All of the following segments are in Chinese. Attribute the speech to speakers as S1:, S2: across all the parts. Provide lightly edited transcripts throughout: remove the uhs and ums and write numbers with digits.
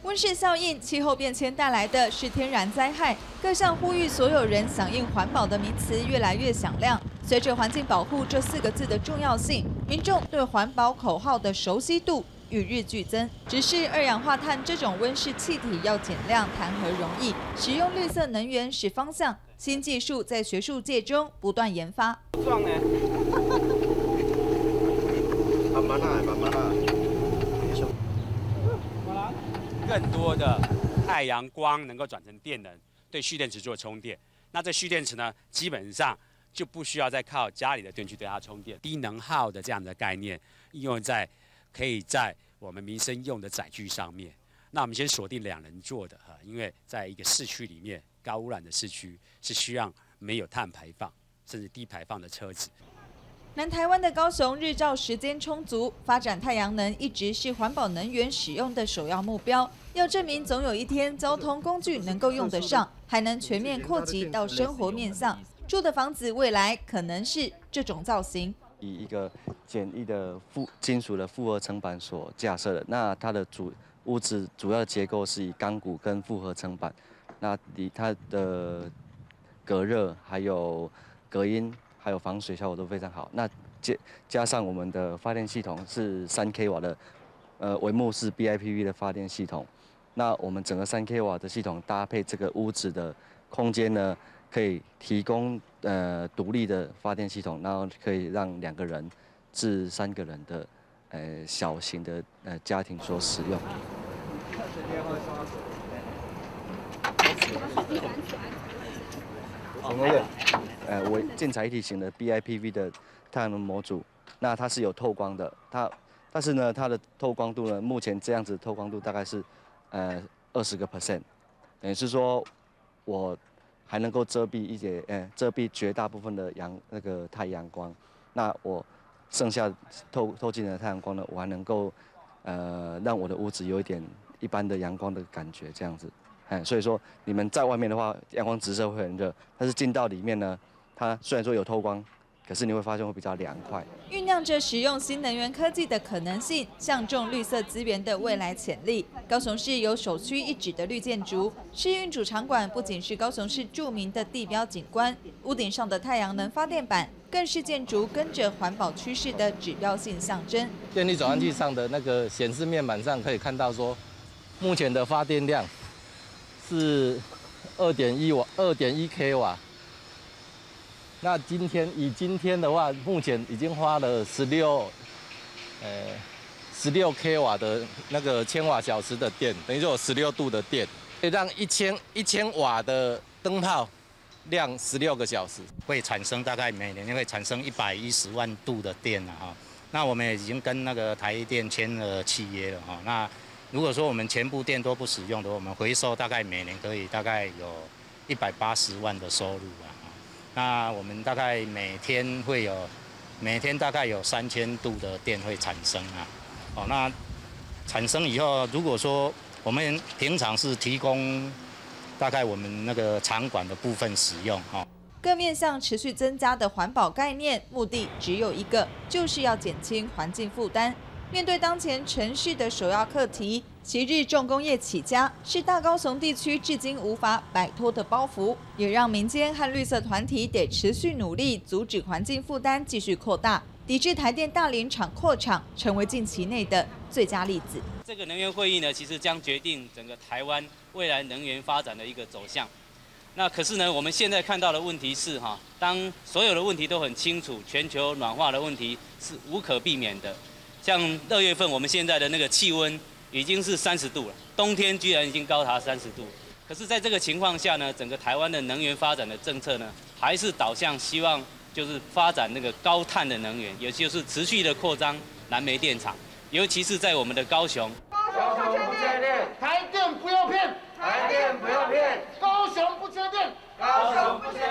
S1: 温室效应、气候变迁带来的是天然灾害，各项呼吁所有人响应环保的名词越来越响亮。随着环境保护这4个字的重要性，民众对环保口号的熟悉度与日俱增。只是二氧化碳这种温室气体要减量谈何容易？使用绿色能源是方向，新技术在学术界中不断研发。
S2: 壮呢？慢慢来，慢慢来。
S3: 更多的太阳光能够转成电能，对蓄电池做充电。那这蓄电池呢，基本上就不需要再靠家里的电去对它充电。低能耗的这样的概念应用可以在我们民生用的载具上面。那我们先锁定2人座的因为在一个市区里面，高污染的市区是需要没有碳排放甚至低排放的车子。
S1: 南台湾的高雄日照时间充足，发展太阳能一直是环保能源使用的首要目标。要证明总有一天交通工具能够用得上，还能全面扩及到生活面向，住的房子未来可能是这种造型。
S4: 以一个简易的金属的复合层板所架设的，那它的屋子主要结构是以钢骨跟复合层板，那它的隔热还有隔音。还有防水效果都非常好。那加上我们的发电系统是3 kW 的，帷幕式 BIPV 的发电系统。那我们整个3 kW 的系统搭配这个屋子的空间呢，可以提供独立的发电系统，然后可以让2个人至3个人的小型的家庭所使用。为建材一体型的 BIPV 的太阳能模组，那它是有透光的，但是呢，它的透光度呢，目前这样子透光度大概是20%，等于是说我还能够遮蔽绝大部分的太阳光，那我剩下透进的太阳光呢，我还能够让我的屋子有一点一般的阳光的感觉，这样子。所以说你们在外面的话，阳光直射会很热，但是进到里面呢，它虽然说有透光，可是你会发现会比较凉快。
S1: 酝酿着使用新能源科技的可能性，相中绿色资源的未来潜力。高雄市有首屈一指的绿建筑，市运主场馆不仅是高雄市著名的地标景观，屋顶上的太阳能发电板更是建筑跟着环保趋势的指标性象征。
S5: 电力转换器上的那个显示面板上可以看到说，目前的发电量是2.1 kW。那今天的话，目前已经花了16 kW 的那个千瓦小时的电，等于说有16度的电，可以让1000瓦的灯泡亮16个小时，
S6: 会产生大概每年会产生110万度的电了哈。那我们也已经跟那个台电签了契约了哈。那如果说我们全部电都不使用的话，我们回收大概每年可以大概有180万的收入啊。那我们大概每天大概有3000度的电会产生啊。那产生以后，如果说我们平常是提供大概我们那个场馆的部分使用哈。
S1: 各面向持续增加的环保概念，目的只有一个，就是要减轻环境负担。面对当前城市的首要课题，昔日重工业起家是大高雄地区至今无法摆脱的包袱，也让民间和绿色团体得持续努力，阻止环境负担继续扩大，抵制台电大林厂扩厂，成为近期内的最佳例子。
S7: 这个能源会议呢，其实将决定整个台湾未来能源发展的一个走向。那可是呢，我们现在看到的问题是当所有的问题都很清楚，全球暖化的问题是无可避免的。像2月份，我们现在的那个气温已经是30度了，冬天居然已经高达30度。可是，在这个情况下呢，整个台湾的能源发展的政策呢，还是导向希望就是发展那个高碳的能源，也就是持续的扩张燃煤电厂，尤其是在我们的高雄。
S2: 高雄不缺电，台电不要骗，台电不要骗，高雄不缺电，高雄不缺电。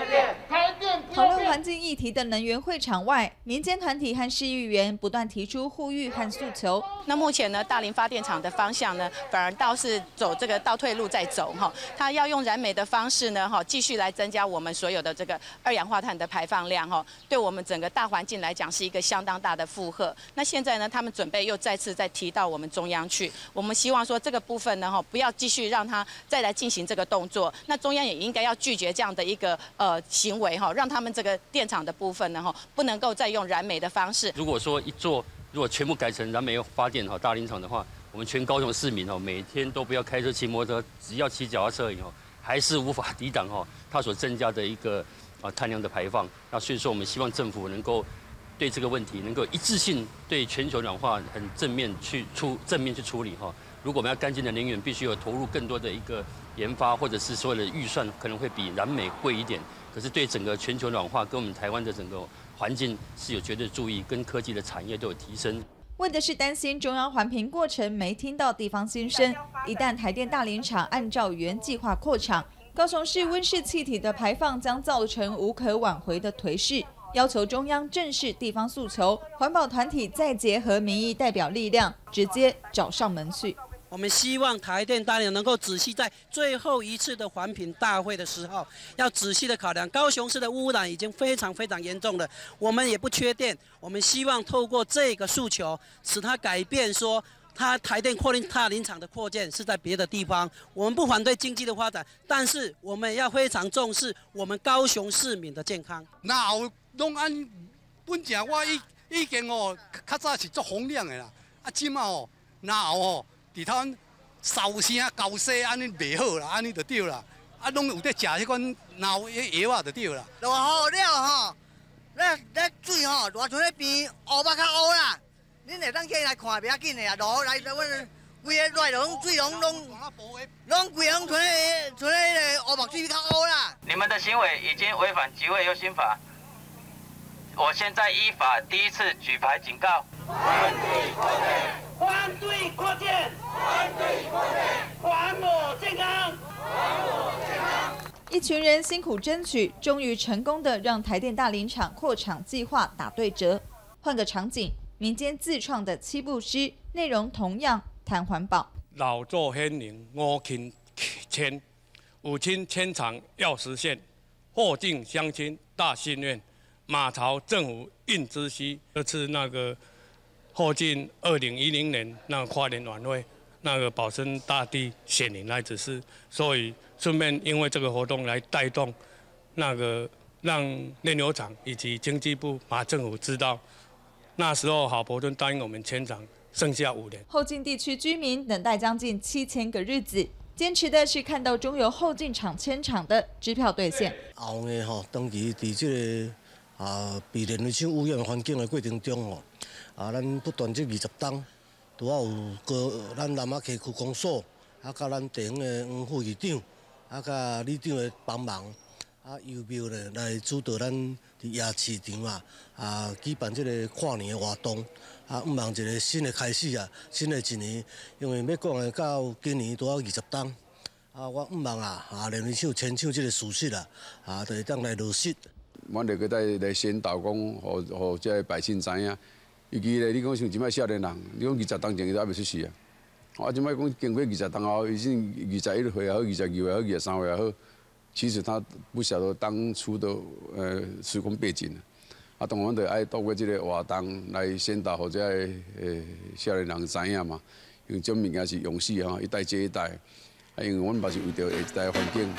S1: 讨论环境议题的能源会场外，民间团体和市议员不断提出呼吁和诉求。
S8: 那目前呢，大林发电厂的方向呢，反而倒是走这个倒退路在走哈，它要用燃煤的方式呢，继续来增加我们所有的这个二氧化碳的排放量哈，对我们整个大环境来讲是一个相当大的负荷。那现在呢，他们准备又再次提到我们中央去，我们希望说这个部分呢，不要继续让它再来进行这个动作。那中央也应该要拒绝这样的一个行为哈，让他们这个电厂的部分呢，不能够再用燃煤的方式。
S9: 如果说如果全部改成燃煤发电大林厂的话，我们全高雄市民每天都不要开车骑摩托车，只要骑脚踏车还是无法抵挡它所增加的一个碳量的排放。那所以说，我们希望政府能够对这个问题能够一致性对全球暖化很正面去处理如果我们要干净的能源，必须有投入更多的一个研发，或者是所有的预算可能会比燃煤贵一点。可是对整个全球暖化跟我们台湾的整个环境是有绝对注意，跟科技的产业都有提升。
S1: 问的是担心中央环评过程没听到地方心声，一旦台电大林厂按照原计划扩厂，高雄市温室气体的排放将造成无可挽回的颓势。要求中央正视地方诉求，环保团体再结合民意代表力量，直接找上门去。
S10: 我们希望台电大林能够仔细在最后一次的环评大会的时候，要仔细的考量高雄市的污染已经非常严重了，我们也不缺电，我们希望透过这个诉求，使它改变说。它台电大林厂的扩建是在别的地方，我们不反对经济的发展，但是我们要非常重视我们高雄市民的健康。
S11: 哪有拢按本正我已经较早是做风凉的啦，即马哪有伫台湾烧声高声安尼袂好啦，安尼就对啦，拢有在食迄款哪有药啊就对啦。
S12: 落雨了咱水大船那边乌捌较乌啦。恁会当起来看，袂要紧的啊！落来，阮规个来拢水拢规个存迄个乌目水较乌啦。
S7: 你们的行为已经违反集会游行法，我现在依法第一次举牌警告。反对扩建，反对扩建，反对扩建，还我健康，还我健康。
S1: 一群人辛苦争取，终于成功的让台电大林厂扩厂计划打对折。换个场景。民间自创的7步诗，内容同样谈环保。
S13: 老作先灵5亲签，5亲签场要实现，后进乡亲大心愿，马朝政府应知悉。这次那个后进2010年那个跨年晚会，那个保生大帝显灵来指示，所以顺便因为这个活动来带动那个让炼油厂以及经济部马政府知道。那时候郝柏村答应我们签厂，剩下5年。
S1: 后进地区居民等待将近7000个日子，坚持的是看到中油后进厂迁厂的支票兑现。
S14: 后呢长期伫这个被认为像污染环境的过程中咱不断这20档，拄好有个咱南亚溪区公所，甲咱地方的黄副议长，甲里长的帮忙。邮票呢来主导咱伫夜市场举办这个跨年的活动希望一个新的开始新的一年，因为要讲的到今年拄好20档我希望连续牵手这个事实就会当来落实。
S15: 阮就个来宣导讲，互这个百姓知影，尤其咧你讲像即摆少年人，你讲20档前伊都还袂出事即摆讲经过20档后，已经21岁也好，22岁也好，23岁也好。其实他不晓得当初的时空背景，当然就爱透过这个活动来宣导，或者少年人知影嘛。因为这物件是永续一代接一代，因为阮嘛是为着下一代的环境。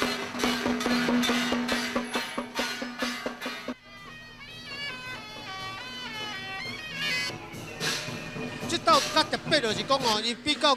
S16: 这道较特别就是讲伊比较